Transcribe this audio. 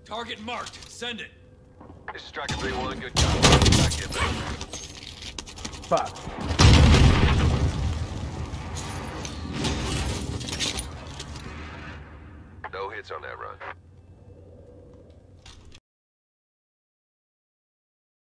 Target marked. Send it. This is Striker 3-1. Good job. Back in there. Fuck. No hits on that run.